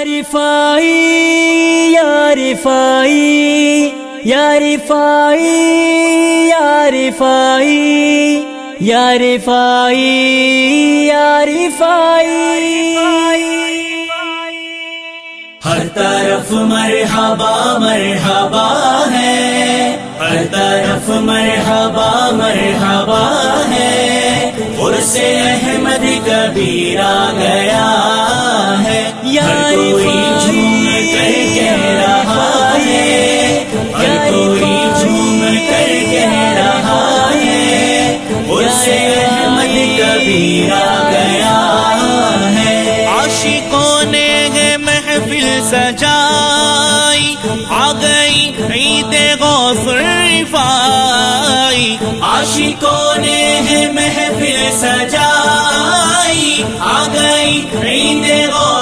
رفاعی یا رفاعی یا رفاعی یا رفاعی یا رفاعی یا رفاعی، ہر طرف مرحبا مرحبا ہے، ہر طرف مرحبا مرحبا ہے، عرس احمد کبیر آ گیا ہے، ہر کوئی جھوم کر کہہ رہا ہے، ہر کوئی جھوم کر کہہ رہا ہے، عرس احمد کبیر آ گیا ہے۔ عاشقوں نے محفل سجائی، آ گئی عید غوث رفاعی، عاشقوں نے محفل سجائی، آ گئی عید غوث